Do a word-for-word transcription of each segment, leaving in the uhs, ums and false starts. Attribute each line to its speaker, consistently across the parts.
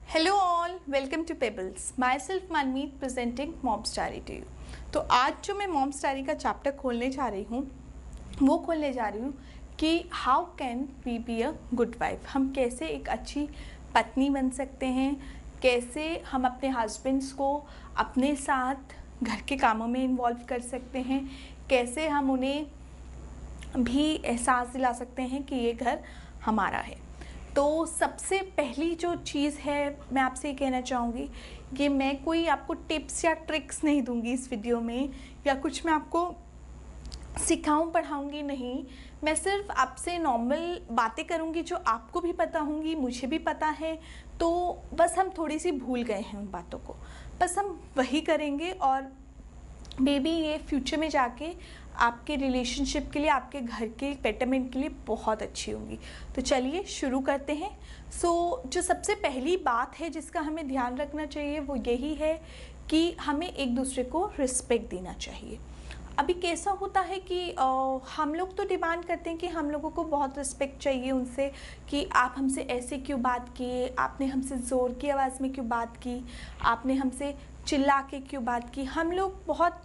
Speaker 1: Hello all, welcome to Pebbles. My self Manmeet presenting mom's diary to you. तो आज जो मैं मॉम्स डायरी का चैप्टर खोलने जा रही हूँ वो खोलने जा रही हूँ कि how can we be a good wife. हम कैसे एक अच्छी पत्नी बन सकते हैं, कैसे हम अपने हस्बैंड्स को अपने साथ घर के कामों में इन्वॉल्व कर सकते हैं, कैसे हम उन्हें भी एहसास दिला सकते हैं कि ये घर हमारा है। तो सबसे पहली जो चीज़ है मैं आपसे ये कहना चाहूँगी कि मैं कोई आपको टिप्स या ट्रिक्स नहीं दूँगी इस वीडियो में, या कुछ मैं आपको सिखाऊं पढ़ाऊँगी नहीं। मैं सिर्फ आपसे नॉर्मल बातें करूँगी जो आपको भी पता होंगी, मुझे भी पता है। तो बस हम थोड़ी सी भूल गए हैं उन बातों को, बस हम वही करेंगे और मे बी ये फ्यूचर में जाके आपके रिलेशनशिप के लिए, आपके घर के बेटरमेंट के लिए बहुत अच्छी होंगी। तो चलिए शुरू करते हैं। सो so, जो सबसे पहली बात है जिसका हमें ध्यान रखना चाहिए वो यही है कि हमें एक दूसरे को रिस्पेक्ट देना चाहिए। अभी कैसा होता है कि आ, हम लोग तो डिमांड करते हैं कि हम लोगों को बहुत रिस्पेक्ट चाहिए उनसे, कि आप हमसे ऐसे क्यों बात किए, आपने हमसे ज़ोर की आवाज़ में क्यों बात की, आपने हमसे चिल्ला के क्यों बात की। हम लोग बहुत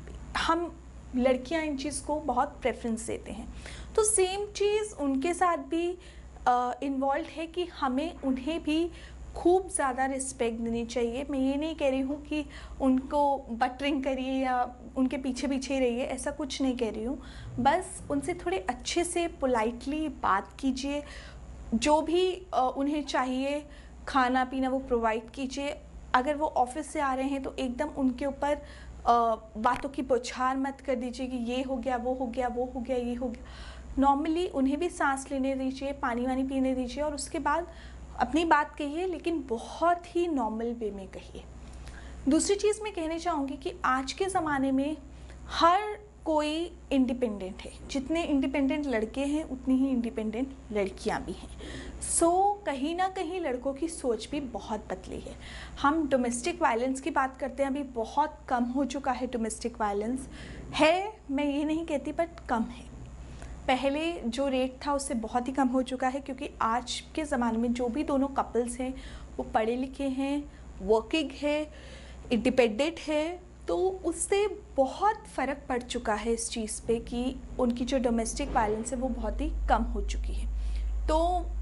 Speaker 1: हम लड़कियां इन चीज़ को बहुत प्रेफरेंस देते हैं। तो सेम चीज़ उनके साथ भी इन्वॉल्व है कि हमें उन्हें भी खूब ज़्यादा रिस्पेक्ट देनी चाहिए। मैं ये नहीं कह रही हूँ कि उनको बटरिंग करिए या उनके पीछे पीछे ही रहिए, ऐसा कुछ नहीं कह रही हूँ। बस उनसे थोड़े अच्छे से पोलाइटली बात कीजिए, जो भी उन्हें चाहिए खाना पीना वो प्रोवाइड कीजिए। अगर वो ऑफिस से आ रहे हैं तो एकदम उनके ऊपर बातों की बौछार मत कर दीजिए कि ये हो गया, वो हो गया, वो हो गया, ये हो गया। नॉर्मली उन्हें भी सांस लेने दीजिए, पानी वानी पीने दीजिए और उसके बाद अपनी बात कहिए, लेकिन बहुत ही नॉर्मल वे में कहिए। दूसरी चीज़ मैं कहना चाहूँगी कि आज के ज़माने में हर कोई इंडिपेंडेंट है। जितने इंडिपेंडेंट लड़के हैं उतनी ही इंडिपेंडेंट लड़कियां भी हैं। सो so, कहीं ना कहीं लड़कों की सोच भी बहुत बदली है। हम डोमेस्टिक वायलेंस की बात करते हैं, अभी बहुत कम हो चुका है। डोमेस्टिक वायलेंस है, मैं ये नहीं कहती, बट कम है। पहले जो रेट था उससे बहुत ही कम हो चुका है, क्योंकि आज के ज़माने में जो भी दोनों कपल्स हैं वो पढ़े लिखे हैं, वर्किंग है, इंडिपेंडेंट है। तो उससे बहुत फ़र्क पड़ चुका है इस चीज़ पे कि उनकी जो डोमेस्टिक वायलेंस है वो बहुत ही कम हो चुकी है। तो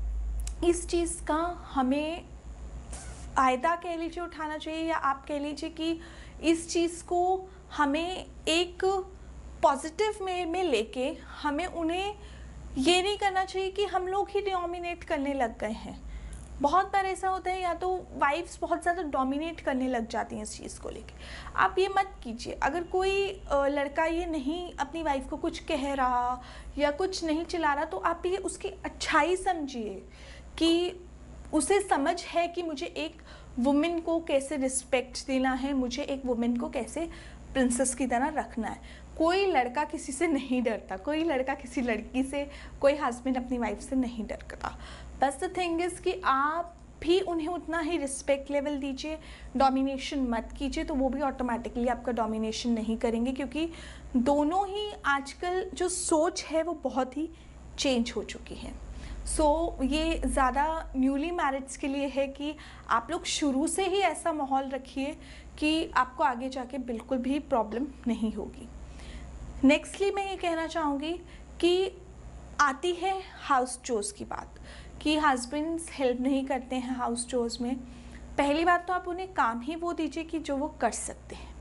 Speaker 1: इस चीज़ का हमें फ़ायदा कह लीजिए उठाना चाहिए, या आप कह लीजिए कि इस चीज़ को हमें एक पॉजिटिव वे में लेके हमें उन्हें ये नहीं करना चाहिए कि हम लोग ही डोमिनेट करने लग गए हैं। बहुत बार ऐसा होता है, या तो वाइफ्स बहुत ज़्यादा डोमिनेट करने लग जाती हैं इस चीज़ को लेके। आप ये मत कीजिए। अगर कोई लड़का ये नहीं अपनी वाइफ को कुछ कह रहा या कुछ नहीं चिल्ला रहा, तो आप ये उसकी अच्छाई समझिए कि उसे समझ है कि मुझे एक वुमेन को कैसे रिस्पेक्ट देना है, मुझे एक वुमेन को कैसे प्रिंसेस की तरह रखना है। कोई लड़का किसी से नहीं डरता, कोई लड़का किसी लड़की से, कोई हस्बैंड अपनी वाइफ से नहीं डरता। बस द थिंग इज़ कि आप भी उन्हें उतना ही रिस्पेक्ट लेवल दीजिए, डोमिनेशन मत कीजिए। तो वो भी ऑटोमेटिकली आपका डोमिनेशन नहीं करेंगे, क्योंकि दोनों ही आजकल जो सोच है वो बहुत ही चेंज हो चुकी है। सो so, ये ज़्यादा न्यूली मैरिड्स के लिए है कि आप लोग शुरू से ही ऐसा माहौल रखिए कि आपको आगे जाके बिल्कुल भी प्रॉब्लम नहीं होगी। नेक्स्टली मैं ये कहना चाहूँगी कि आती है हाउस चोर्स की बात, कि हस्बैंड्स हेल्प नहीं करते हैं हाउस चोर्स में। पहली बात तो आप उन्हें काम ही वो दीजिए कि जो वो कर सकते हैं।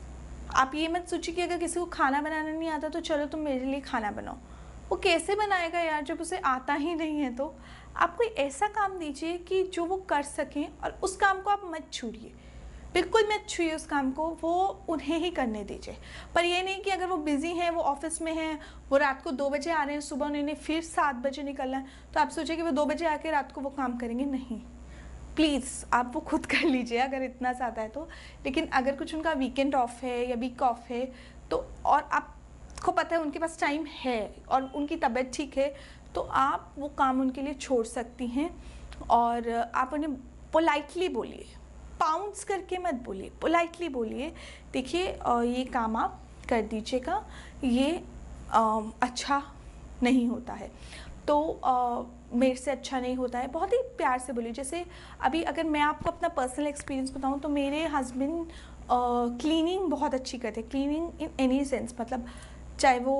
Speaker 1: आप ये मत सोचिए कि अगर किसी को खाना बनाना नहीं आता तो चलो तुम मेरे लिए खाना बनाओ। वो कैसे बनाएगा यार जब उसे आता ही नहीं है। तो आप कोई ऐसा काम दीजिए कि जो वो कर सकें, और उस काम को आप मत छूइए, बिल्कुल मत छूइए उस काम को, वो उन्हें ही करने दीजिए। पर ये नहीं कि अगर वो बिज़ी हैं, वो ऑफिस में हैं, वो रात को दो बजे आ रहे हैं, सुबह उन्हें फिर सात बजे निकलना है, तो आप सोचिए कि वो दो बजे आके रात को वो काम करेंगे। नहीं, प्लीज़ आप वो खुद कर लीजिए अगर इतना ज़्यादा है तो। लेकिन अगर कुछ उनका वीकेंड ऑफ है या वीक ऑफ है तो, और आपको पता है उनके पास टाइम है और उनकी तबीयत ठीक है, तो आप वो काम उनके लिए छोड़ सकती हैं। और आप उन्हें पोलाइटली बोलिए, पाउंस करके मत बोलिए, पोलाइटली बोलिए, देखिए ये काम आप कर दीजिएगा, ये आ, अच्छा नहीं होता है, तो uh, मेरे से अच्छा नहीं होता है, बहुत ही प्यार से बोलिए। जैसे अभी अगर मैं आपको अपना पर्सनल एक्सपीरियंस बताऊं तो मेरे हस्बैंड क्लीनिंग बहुत अच्छी करते हैं, क्लीनिंग इन एनी सेंस, मतलब चाहे वो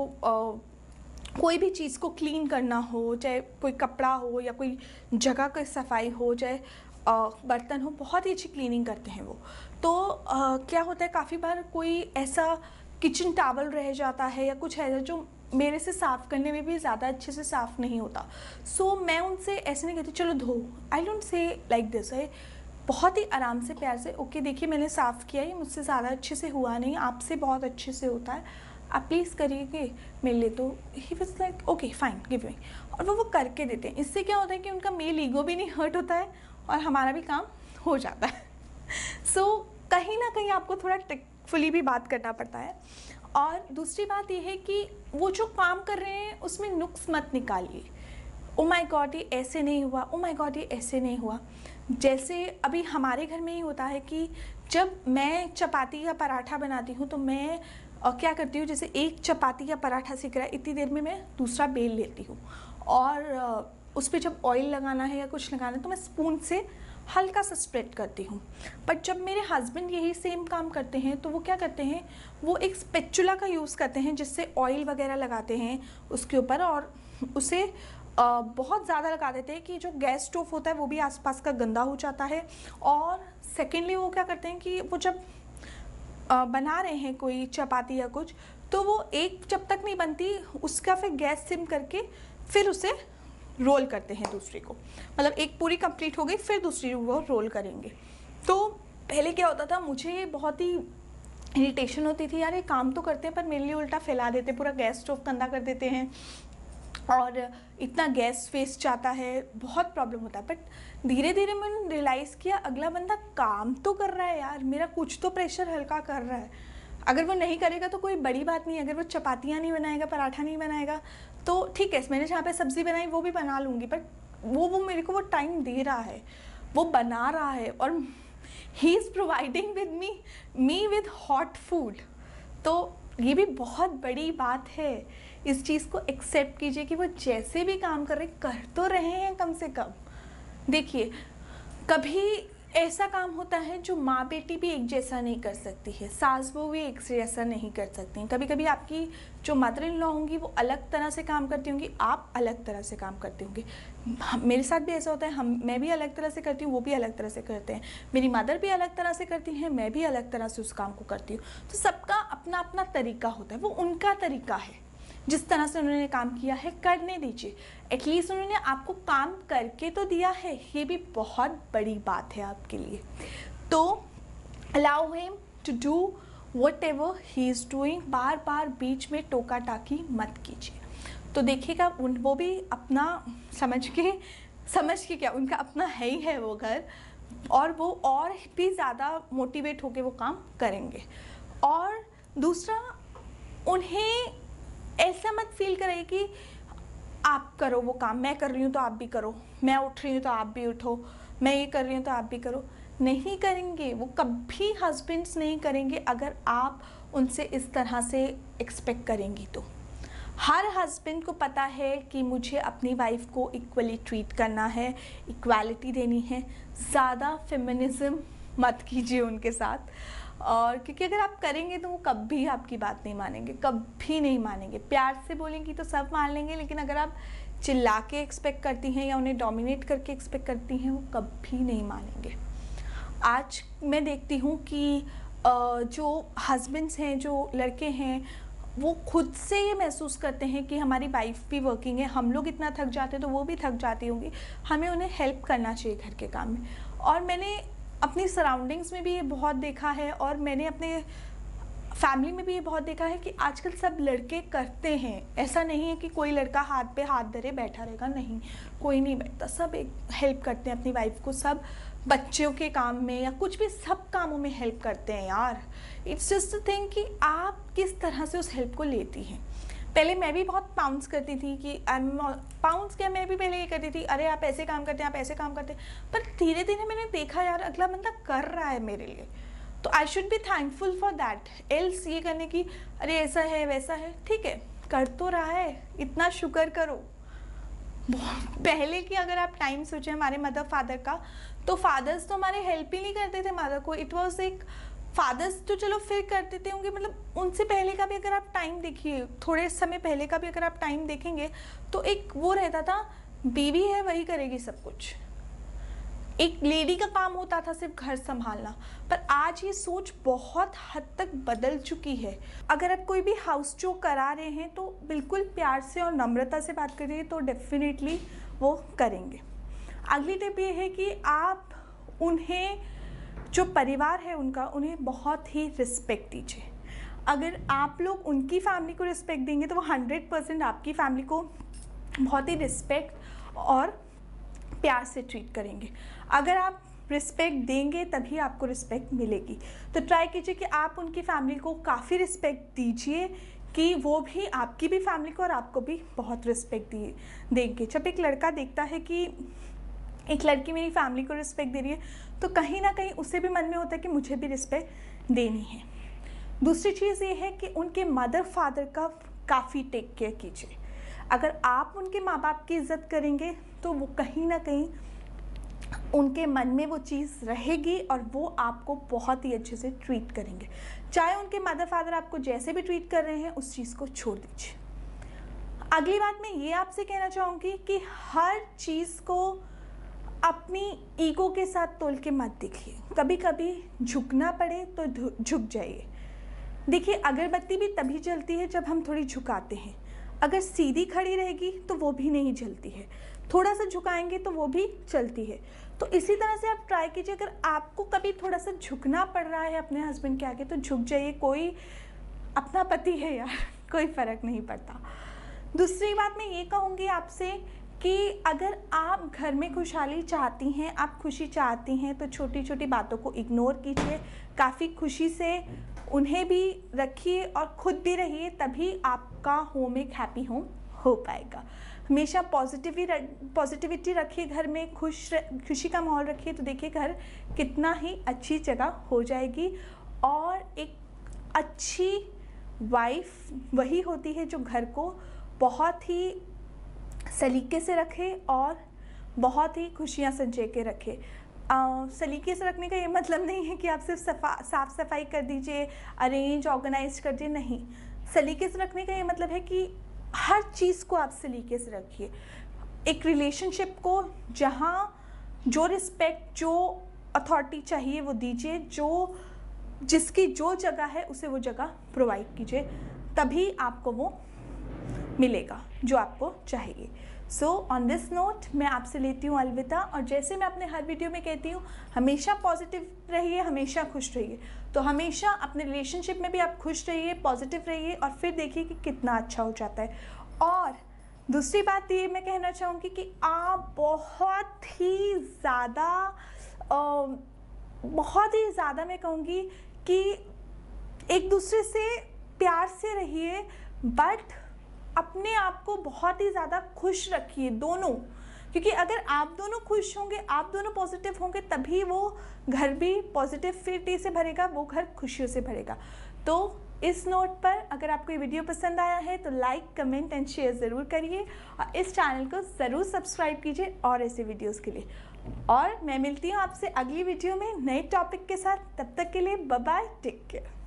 Speaker 1: uh, कोई भी चीज़ को क्लीन करना हो, चाहे कोई कपड़ा हो या कोई जगह की सफाई हो, चाहे uh, बर्तन हो, बहुत ही अच्छी क्लीनिंग करते हैं वो। तो uh, क्या होता है, काफ़ी बार कोई ऐसा किचन टॉवल रह जाता है या कुछ है जो मेरे से साफ़ करने में भी ज़्यादा अच्छे से साफ़ नहीं होता, सो so, मैं उनसे ऐसे नहीं कहती चलो धो, I don't say like this, है बहुत ही आराम से प्यार से, ओके देखिए मैंने साफ़ किया, ये मुझसे ज़्यादा अच्छे से हुआ नहीं, आपसे बहुत अच्छे से होता है, आप प्लीज़ करिए मेरे लिए। तो he was like okay fine give me, और वो वो करके देते हैं। इससे क्या होता है कि उनका मेल ईगो भी नहीं हर्ट होता है और हमारा भी काम हो जाता है। सो so, कहीं ना कहीं आपको थोड़ा टेक्टफुली भी बात करना पड़ता है। और दूसरी बात यह है कि वो जो काम कर रहे हैं उसमें नुक्स मत निकालिए, ओ माय गॉड ये ऐसे नहीं हुआ, ओ माय गॉड ये ऐसे नहीं हुआ। जैसे अभी हमारे घर में ही होता है कि जब मैं चपाती या पराठा बनाती हूँ तो मैं और क्या करती हूँ, जैसे एक चपाती या पराठा सीख रहा है इतनी देर में मैं दूसरा बेल लेती हूँ, और उस पर जब ऑयल लगाना है या कुछ लगाना है तो मैं स्पून से हल्का सा स्प्रेड करती हूँ। बट जब मेरे हस्बैंड यही सेम काम करते हैं तो वो क्या करते हैं, वो एक स्पेचुला का यूज़ करते हैं जिससे ऑयल वगैरह लगाते हैं उसके ऊपर, और उसे आ, बहुत ज़्यादा लगा देते हैं कि जो गैस स्टोव होता है वो भी आसपास का गंदा हो जाता है। और सेकेंडली वो क्या करते हैं कि वो जब आ, बना रहे हैं कोई चपाती या कुछ, तो वो एक जब तक नहीं बनती उसका फिर गैस सिम करके फिर उसे रोल करते हैं दूसरी को, मतलब एक पूरी कंप्लीट हो गई फिर दूसरी वो रोल करेंगे। तो पहले क्या होता था, मुझे बहुत ही इरिटेशन होती थी, यार ये काम तो करते हैं पर मेरे लिए उल्टा फैला देते, पूरा गैस स्टोव गंदा कर देते हैं और इतना गैस वेस्ट जाता है, बहुत प्रॉब्लम होता है। बट धीरे धीरे मैंने रियलाइज़ किया अगला बंदा काम तो कर रहा है यार, मेरा कुछ तो प्रेशर हल्का कर रहा है। अगर वो नहीं करेगा तो कोई बड़ी बात नहीं, अगर वो चपातियाँ नहीं बनाएगा, पराठा नहीं बनाएगा तो ठीक है, मैंने जहाँ पे सब्ज़ी बनाई वो भी बना लूँगी, बट वो वो मेरे को वो टाइम दे रहा है, वो बना रहा है और he is providing with me me with hot food. तो ये भी बहुत बड़ी बात है, इस चीज़ को एक्सेप्ट कीजिए कि वो जैसे भी काम कर रहे कर तो रहे हैं कम से कम। देखिए कभी ऐसा काम होता है जो माँ बेटी भी एक जैसा नहीं कर सकती है, सास बहू भी एक जैसा नहीं कर सकती हैं। कभी कभी आपकी जो मदर इन लॉ होंगी वो अलग तरह से काम करती होंगी, आप अलग तरह से काम करते होंगे। मेरे साथ भी ऐसा होता है, हम मैं भी अलग तरह से करती हूँ, वो भी अलग तरह से करते हैं, मेरी मदर भी अलग तरह से करती हैं, मैं भी अलग तरह से उस काम को करती हूँ। तो सबका अपना अपना तरीका होता है, वो उनका तरीका है, जिस तरह से उन्होंने काम किया है करने दीजिए। एटलीस्ट उन्होंने आपको काम करके तो दिया है, ये भी बहुत बड़ी बात है आपके लिए। तो allow him to do whatever he is doing, बार बार बीच में टोका टाकी मत कीजिए। तो देखिएगा उन वो भी अपना समझ के समझ के क्या, उनका अपना है ही है वो घर, और वो और भी ज़्यादा मोटिवेट होके वो काम करेंगे। और दूसरा, उन्हें ऐसा मत फील कराइए कि आप करो वो काम, मैं कर रही हूँ तो आप भी करो, मैं उठ रही हूँ तो आप भी उठो, मैं ये कर रही हूँ तो आप भी करो। नहीं करेंगे, वो कभी हस्बैंड्स नहीं करेंगे अगर आप उनसे इस तरह से एक्सपेक्ट करेंगी। तो हर हस्बैंड को पता है कि मुझे अपनी वाइफ को इक्वली ट्रीट करना है, इक्वालिटी देनी है। ज़्यादा फेमिनिज्म मत कीजिए उनके साथ, और क्योंकि अगर आप करेंगे तो वो कभी आपकी बात नहीं मानेंगे, कभी नहीं मानेंगे। प्यार से बोलेंगी तो सब मान लेंगे, लेकिन अगर आप चिल्ला के एक्सपेक्ट करती हैं या उन्हें डोमिनेट करके एक्सपेक्ट करती हैं, वो कभी नहीं मानेंगे। आज मैं देखती हूँ कि जो हस्बैंड्स हैं, जो लड़के हैं, वो खुद से ये महसूस करते हैं कि हमारी वाइफ भी वर्किंग है, हम लोग इतना थक जाते हैं तो वो भी थक जाती होंगी, हमें उन्हें हेल्प करना चाहिए घर के काम में। और मैंने अपनी सराउंडिंग्स में भी ये बहुत देखा है, और मैंने अपने फैमिली में भी ये बहुत देखा है कि आजकल सब लड़के करते हैं। ऐसा नहीं है कि कोई लड़का हाथ पे हाथ धरे बैठा रहेगा, नहीं, कोई नहीं बैठता, सब एक हेल्प करते हैं अपनी वाइफ को, सब बच्चों के काम में या कुछ भी, सब कामों में हेल्प करते हैं यार। इट्स जस्ट द थिंग कि आप किस तरह से उस हेल्प को लेती हैं। पहले मैं भी बहुत पाउंस करती थी कि पाउंस क्या, मैं भी पहले ये करती थी, अरे आप ऐसे काम करते हैं, आप ऐसे काम करते हैं, पर धीरे धीरे मैंने देखा यार अगला बंदा कर रहा है मेरे लिए, तो I should be thankful for that. Else ये करने की अरे ऐसा है वैसा है, ठीक है कर तो रहा है, इतना शुक्र करो। पहले की अगर आप टाइम सोचें हमारे मदर फादर का, तो फादर्स तो हमारे हेल्प ही नहीं करते थे मदर को। इट वॉज एक फादर्स तो चलो फिर करते थे होंगे, मतलब उनसे पहले का भी अगर आप टाइम देखिए, थोड़े समय पहले का भी अगर आप टाइम देखेंगे तो एक वो रहता था, बीवी है वही करेगी सब कुछ, एक लेडी का काम होता था सिर्फ घर संभालना। पर आज ये सोच बहुत हद तक बदल चुकी है। अगर आप कोई भी हाउस चोर करा रहे हैं तो बिल्कुल प्यार से और नम्रता से बात करिए, तो डेफिनेटली वो करेंगे। अगली टिप ये है कि आप उन्हें, जो परिवार है उनका, उन्हें बहुत ही रिस्पेक्ट दीजिए। अगर आप लोग उनकी फैमिली को रिस्पेक्ट देंगे तो वो हंड्रेड परसेंट आपकी फैमिली को बहुत ही रिस्पेक्ट और प्यार से ट्रीट करेंगे। अगर आप रिस्पेक्ट देंगे तभी आपको रिस्पेक्ट मिलेगी। तो ट्राई कीजिए कि आप उनकी फैमिली को काफ़ी रिस्पेक्ट दीजिए कि वो भी आपकी भी फैमिली को और आपको भी बहुत रिस्पेक्ट दिए देंगे। जब एक लड़का देखता है कि एक लड़की मेरी फैमिली को रिस्पेक्ट दे रही है, तो कहीं ना कहीं उसे भी मन में होता है कि मुझे भी रिस्पेक्ट देनी है। दूसरी चीज़ ये है कि उनके मदर फादर का काफ़ी टेक केयर कीजिए। अगर आप उनके माँ बाप की इज़्ज़त करेंगे तो वो कहीं ना कहीं उनके मन में वो चीज़ रहेगी और वो आपको बहुत ही अच्छे से ट्रीट करेंगे। चाहे उनके मदर फादर आपको जैसे भी ट्रीट कर रहे हैं, उस चीज़ को छोड़ दीजिए। अगली बात मैं ये आपसे कहना चाहूँगी कि हर चीज़ को अपनी ईगो के साथ तोल के मत देखिए। कभी कभी झुकना पड़े तो झुक जाइए। देखिए, अगरबत्ती भी तभी जलती है जब हम थोड़ी झुकाते हैं। अगर सीधी खड़ी रहेगी तो वो भी नहीं जलती है, थोड़ा सा झुकाएंगे तो वो भी चलती है। तो इसी तरह से आप ट्राई कीजिए, अगर आपको कभी थोड़ा सा झुकना पड़ रहा है अपने हस्बैंड के आगे तो झुक जाइए। कोई अपना पति है यार, कोई फ़र्क नहीं पड़ता। दूसरी बात मैं ये कहूँगी आपसे कि अगर आप घर में खुशहाली चाहती हैं, आप खुशी चाहती हैं, तो छोटी छोटी बातों को इग्नोर कीजिए। काफ़ी खुशी से उन्हें भी रखिए और खुद भी रहिए, तभी आपका होम एक हैप्पी होम हो पाएगा। हमेशा पॉजिटिव पॉजिटिविटी रखिए, घर में खुश खुशी का माहौल रखिए, तो देखिए घर कितना ही अच्छी जगह हो जाएगी। और एक अच्छी वाइफ वही होती है जो घर को बहुत ही सलीके से रखे और बहुत ही खुशियाँ संजो के रखे। आ, सलीके से रखने का ये मतलब नहीं है कि आप सिर्फ सफा साफ़ सफाई कर दीजिए, अरेंज ऑर्गेनाइज कर दीजिए, नहीं। सलीके से रखने का ये मतलब है कि हर चीज़ को आप सलीके से रखिए। एक रिलेशनशिप को जहाँ जो रिस्पेक्ट, जो अथॉरिटी चाहिए वो दीजिए, जो जिसकी जो जगह है उसे वो जगह प्रोवाइड कीजिए, तभी आपको वो मिलेगा जो आपको चाहिए। सो ऑन दिस नोट मैं आपसे लेती हूँ अलविदा। और जैसे मैं अपने हर वीडियो में कहती हूँ, हमेशा पॉजिटिव रहिए, हमेशा खुश रहिए। तो हमेशा अपने रिलेशनशिप में भी आप खुश रहिए, पॉजिटिव रहिए, और फिर देखिए कि कितना अच्छा हो जाता है। और दूसरी बात ये मैं कहना चाहूँगी कि आप बहुत ही ज़्यादा बहुत ही ज़्यादा मैं कहूँगी कि एक दूसरे से प्यार से रहिए, बट अपने आप को बहुत ही ज़्यादा खुश रखिए दोनों। क्योंकि अगर आप दोनों खुश होंगे, आप दोनों पॉजिटिव होंगे, तभी वो घर भी पॉजिटिविटी से भरेगा, वो घर खुशियों से भरेगा। तो इस नोट पर अगर आपको ये वीडियो पसंद आया है तो लाइक, कमेंट एंड शेयर ज़रूर करिए, और इस चैनल को ज़रूर सब्सक्राइब कीजिए और ऐसे वीडियोस के लिए। और मैं मिलती हूँ आपसे अगली वीडियो में नए टॉपिक के साथ। तब तक के लिए बाय बाय, टेक केयर।